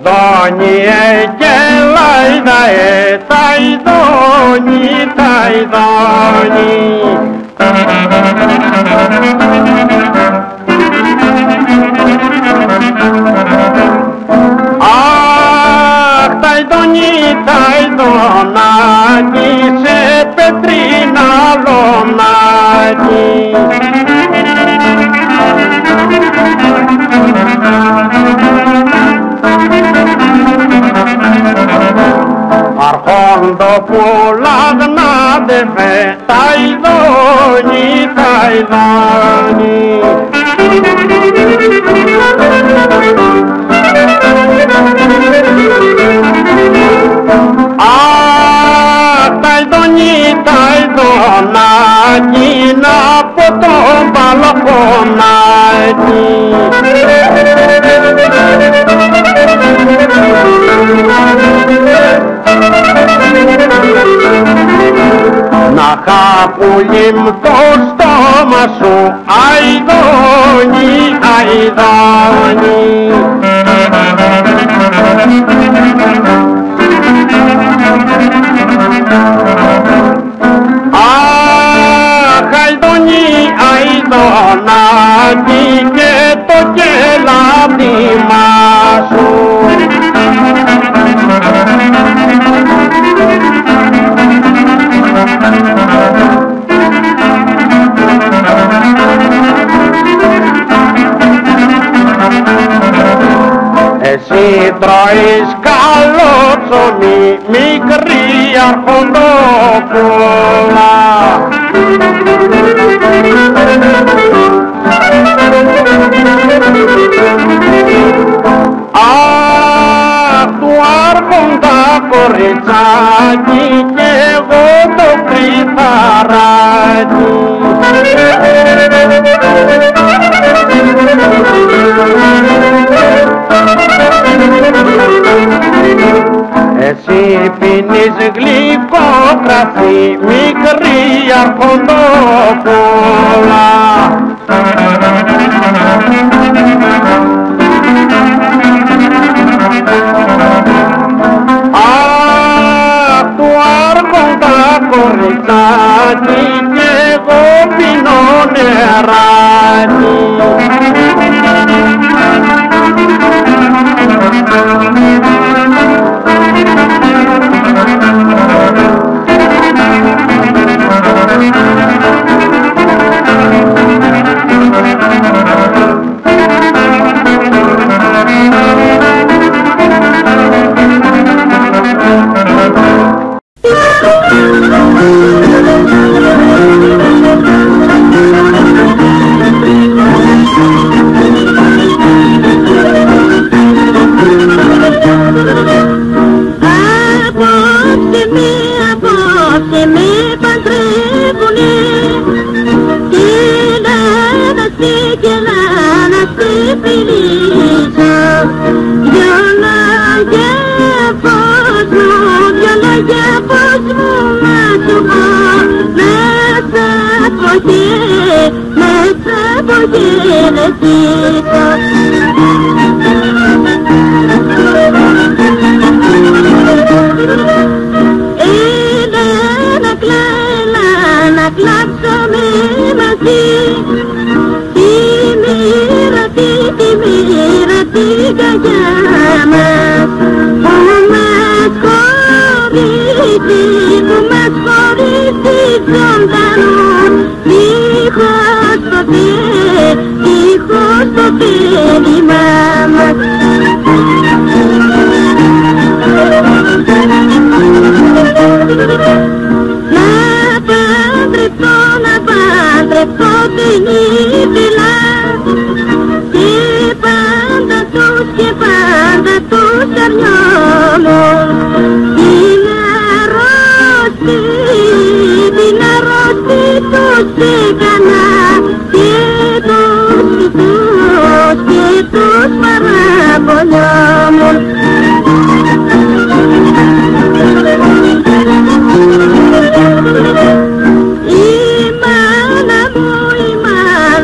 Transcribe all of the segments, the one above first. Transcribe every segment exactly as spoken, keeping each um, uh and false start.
Ταϊδόνι εκελάιδαε, ταϊδόνι, ταϊδόνι. Αχ, ταϊδόνι, ταϊδονάκι, σε πετρίνα λονάκι. Αρχόντο πουλάγναδε, ταϊδόνι, ταϊδόνι. Αχ, ταϊδόνι, ταϊδονάκι, από το μπαλκονάκι. Να χαπουλίμ το στόμα σου, αηδόνι, αηδόνι. Αχ, αηδόνι, αηδονάκι και το κελάδημα σου. Εσύ τρώεις καλό ψωμί, μικρή αρχοντόπουλα. Αχ, του άρχοντα κοριτσάκι κι εγώ το κρυθαράκι. Εσύ πίνεις γλυκό κρασί, μικρή αρχοντόπουλα. Αχ, του άρχοντα κοριτσάκι κι εγώ πίνω νεράκι.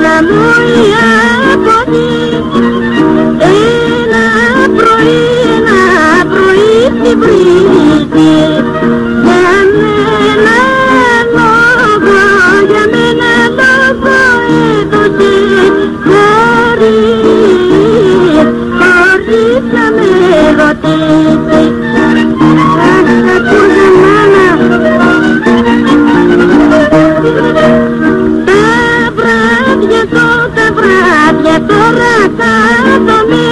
Ένα πρωί, ένα ρωτήσει ακούγε μάνα τα βράδια τότε βράδια τώρα κάθομαι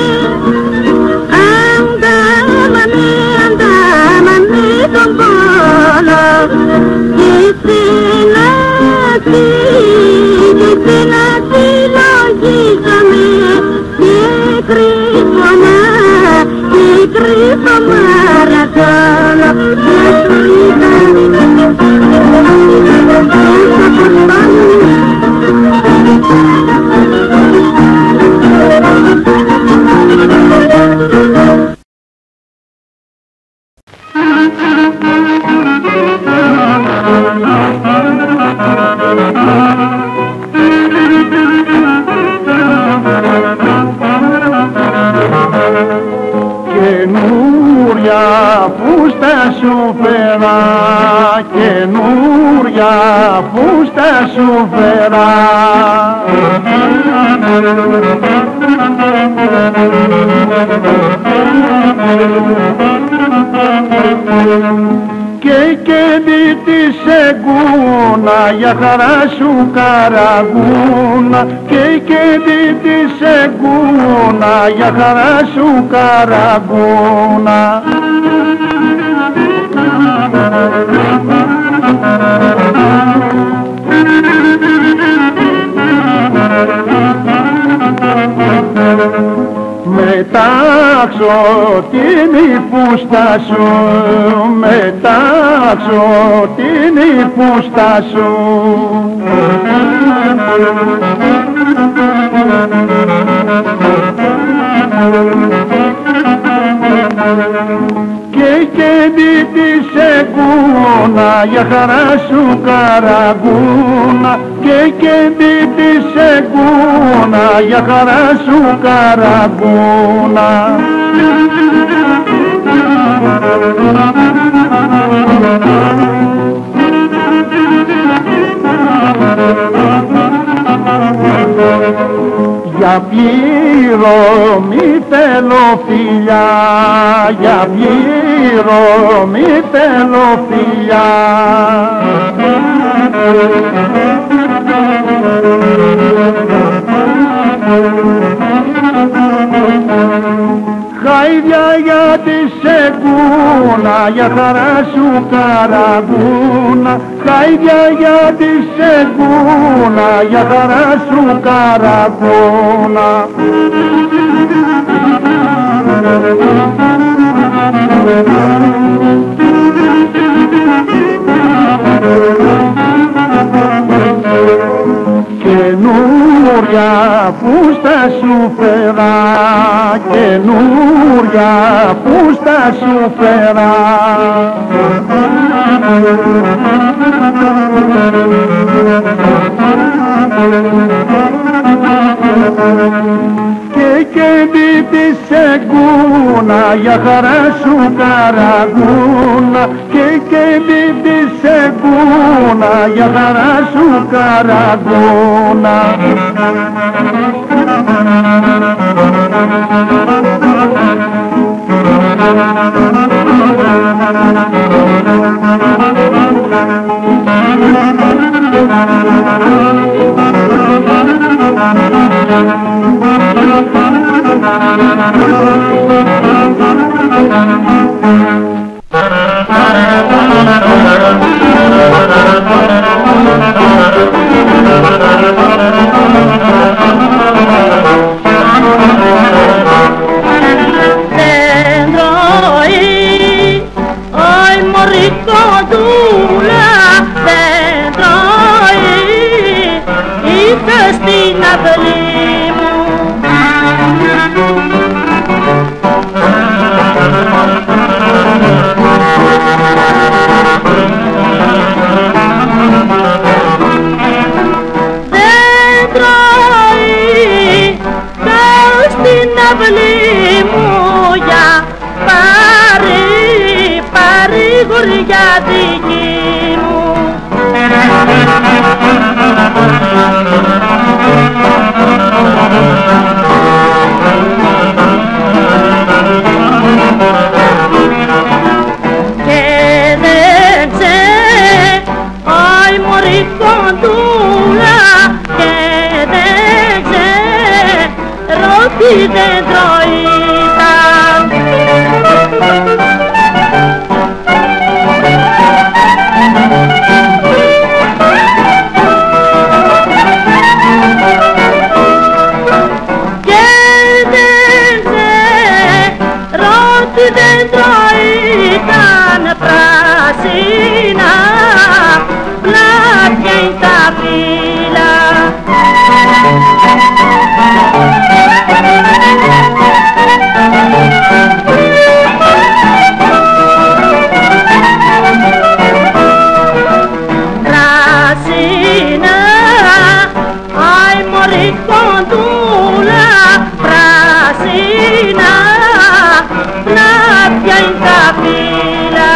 αντάμανε αντάμανε τον πόλο και στην άκρη και στην άκρη λογίζομαι και κρύφωνα και κρύφω μαραθώνω και καινούρια φούστα σου φέρα, καινούρια φούστα σου φέρα. Και κέντη της εγκούνα για χαρά σου καραγούνα, και κέντη της εγκούνα για χαρά σου καραγούνα. Μετάξω την φούστα σου, μετάξω την φούστα σου. Και κέντη της εγκούνα για χαρά σου καραγούνα, και κέντη της εγκούνα για χαρά σου καραγούνα. Για πληρωμή θέλω φιλιά, για πληρωμή θέλω φιλιά. Χάιδια για τη σεκούνα, για χαρά σου καραγούνα, χάιδια για τη σεκούνα, για χαρά σου καραγούνα. Καινούρια φούστα σου φέρα, καινούρια φούστα σου φέρα. Και κέντη της εγκούνα για χαρά σου καραγούνα, και κέντη της εγκούνα για χαρά σου καραγούνα. Στην αυλή μου δεν τρώει, πάω στην αυλή μου για πάρει, πάρει γουριά δική μου. Thank you. κέντρο ήταν πράσινα, πλάτια είναι τα φύλλα. Πράσινα, άι μωρή κοντούλα, πράσινα, πλάτια είναι τα φύλλα.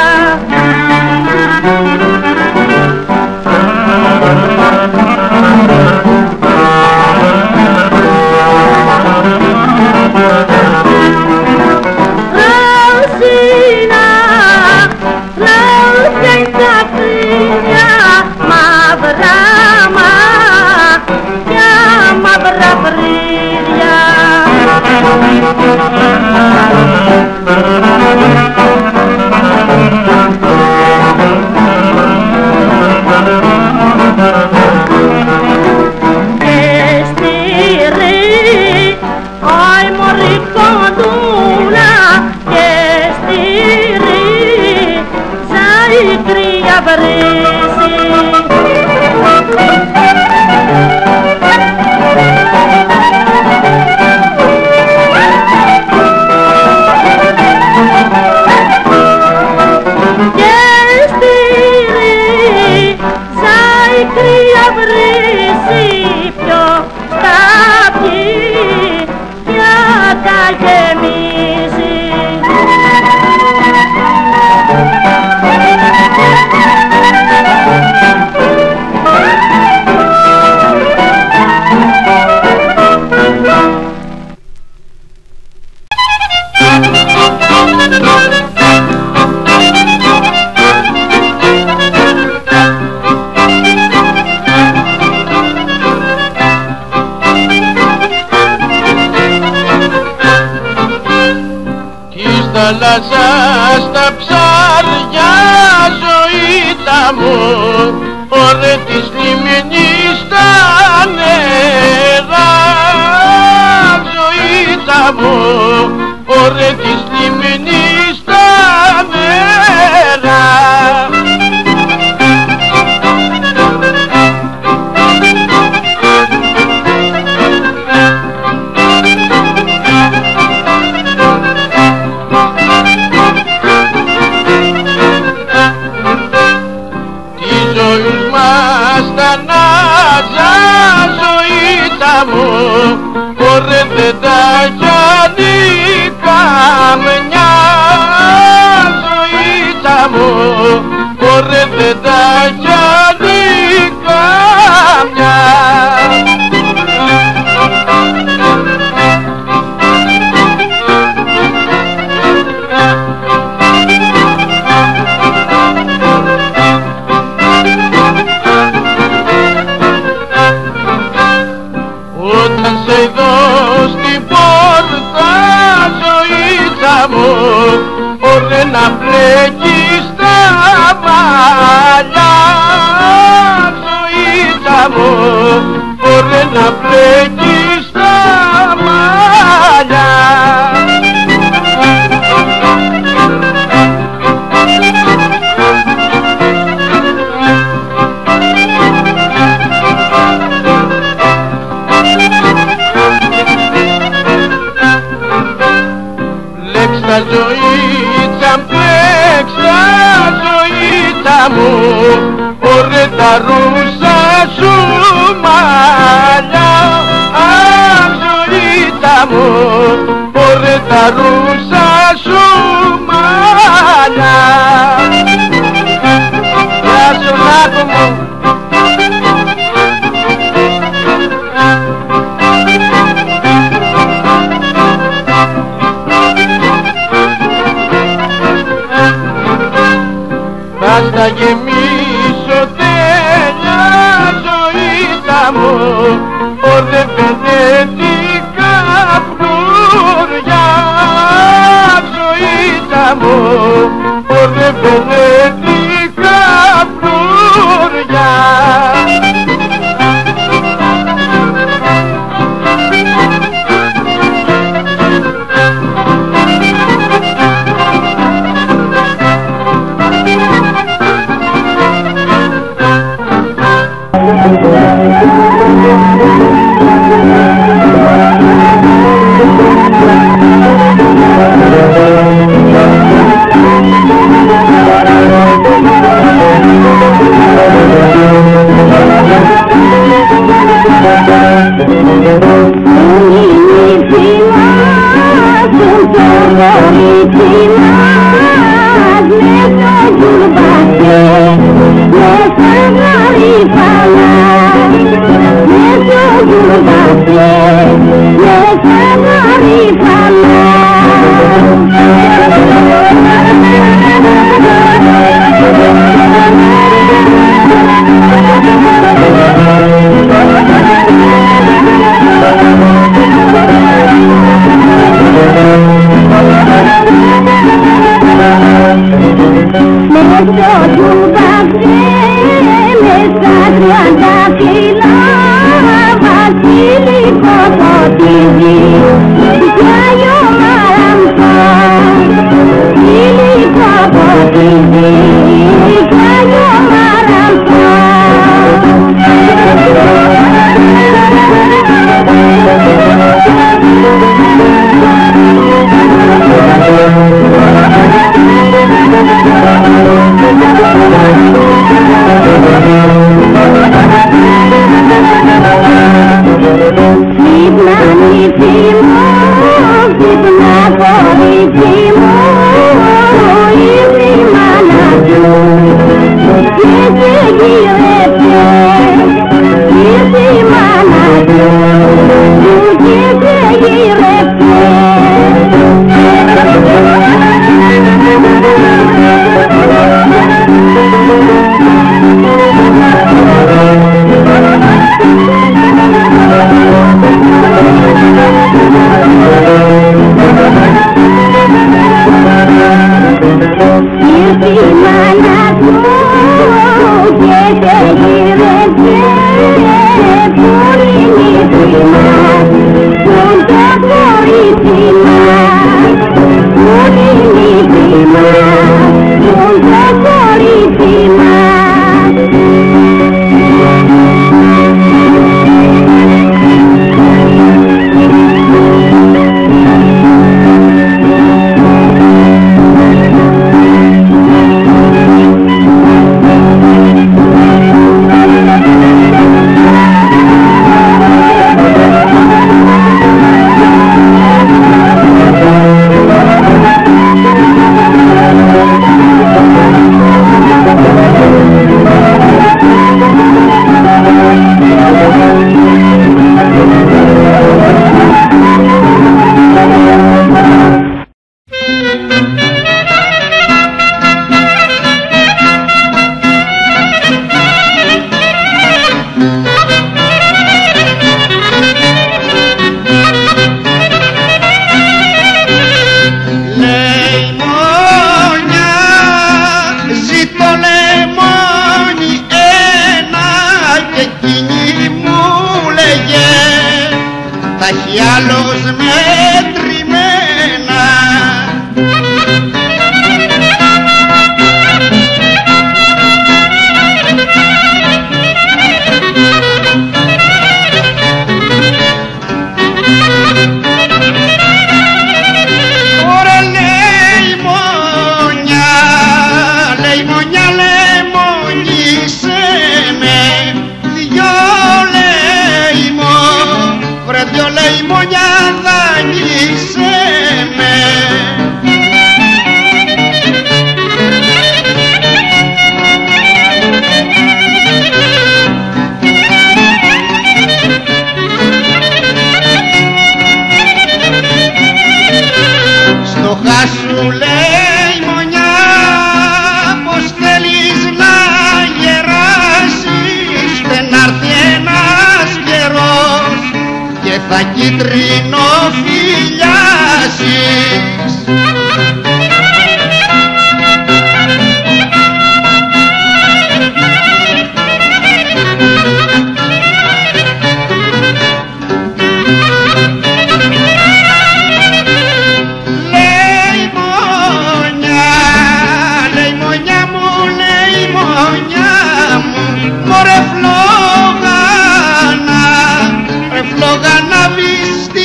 Πράσινα, πλάτια είναι τα φύλλα, μαύρα μάτια, μαύρα φρύδια. Και στήρι, άι μωρή κοντούλα, και στήρι, ζάει κρύα βρύση. Κρύα βρύση, ποιος τα πιει, ποια τα γεμίζει. Θάλασσας τα ψάρια ζωήτα μου, ωρε της λιμνής τα νερά, ζωήτα μου, ωρε της λιμνής τα νερά. Ωρε δεν τα γιάνει καμιά ζωήτα μου, ωρε δεν τα γιάνει καμιά. Όταν σε δω στην πόρτα ζωήτα μου, ωρε να φλέγεις τα μαλλιά ζωήτα μου, ωρε να φλέγεις τα μαλλιά. Λέξτα ζωήτσα, πλέξτα ζωήτα μου, ωρε τα ρούσα σου μαλλιά, αχ ζωήτα μου, ωρε τα ρούσα σου μαλλιά. Γεια σου Νάκο μου. Θα στα γεμίσω τέλεια ζωήτα μου, ωρε βενετικά φλουριά ζωήτα μου, ωρε βενετικά φλουριά. Reflogana viste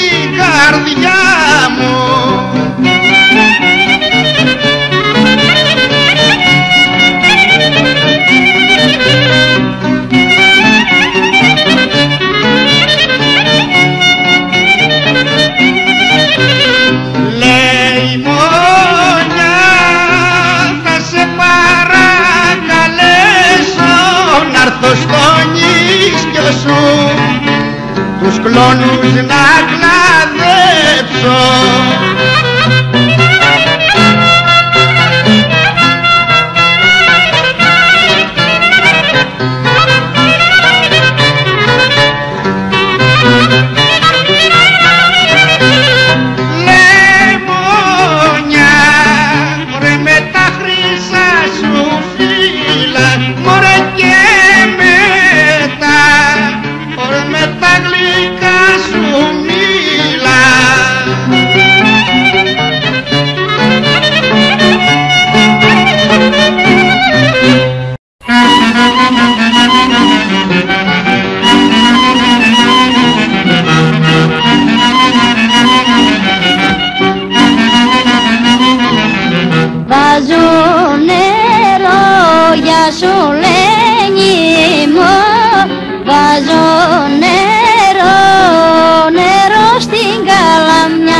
βάζω νερό για σου λένε μου, βάζω νερό, νερό στην καλαμιά.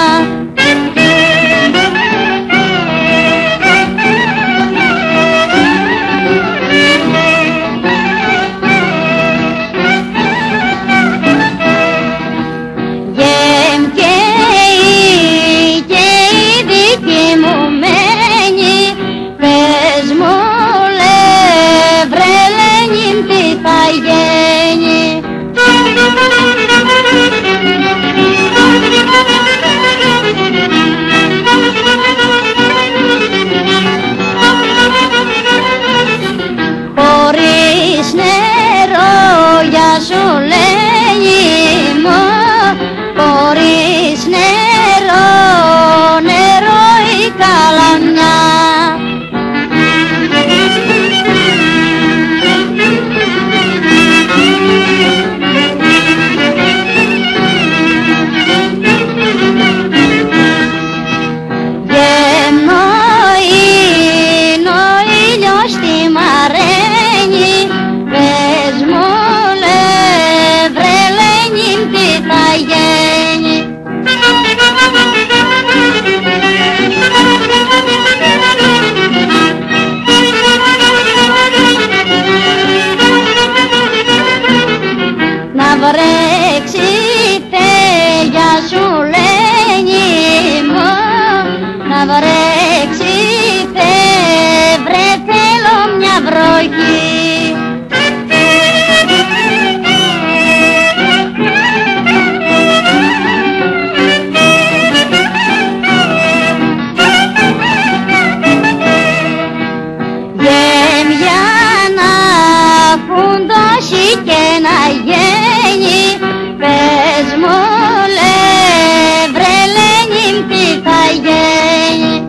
Χωρίς νερό για σου λέει μου, χωρίς νερό, νερό η καλαμιά. Να βρέξετε για σου λένε μου, να βρέξετε βρε θέλω μια βροχή. Γέμια να φουντώσει και να γίνει, πες μου λέ βρε Λένιν τι θα γίνει.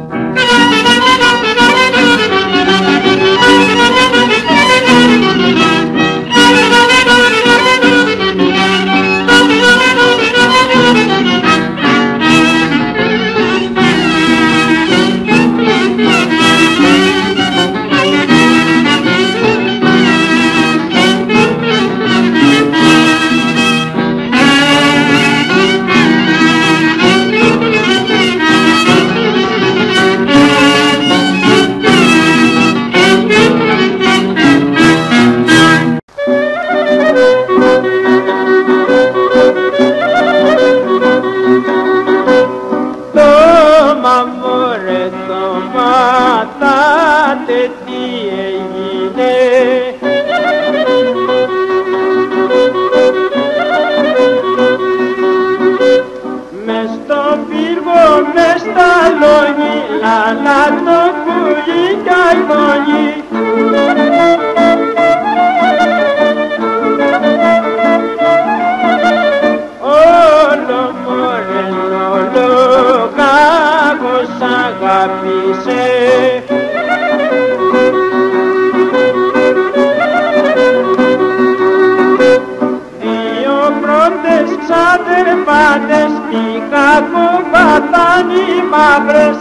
Ξαδερφάτες τι κακοπατάν οι μαύρες.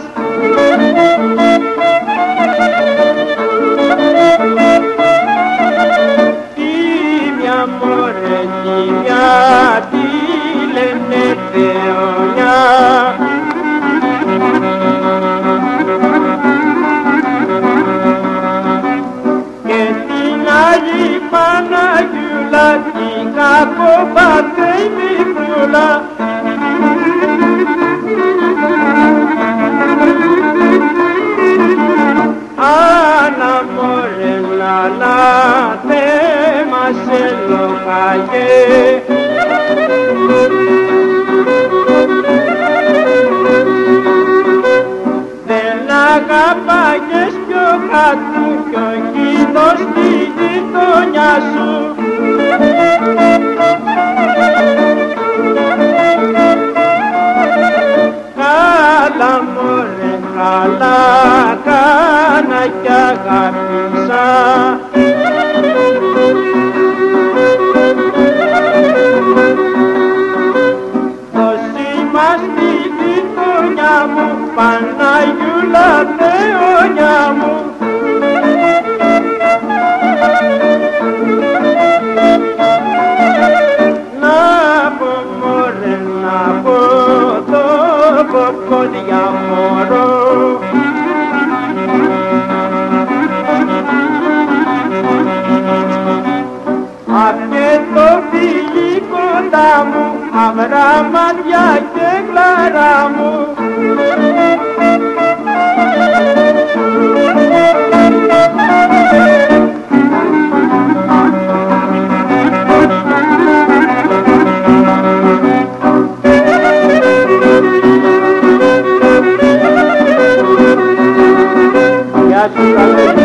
Τι μια μωρέ, τι μια, τι λένε θεωνιά. Και την άλλη Παναγιούλα, την κακοπατέ η μικρούλα. Άννα μωρέ λαλά, τε μας ελοχαγέ. Δεν αγαπάγες πιο κάτω κι ο γείτος στη γειτονιά σου. Καλά μωρέ, καλά κάνα κι αγάπησα. Το σήμα στη γειτονιά μου, Παναγιούλα, μάτια και κλαρά μου. Γεια σου καλέ.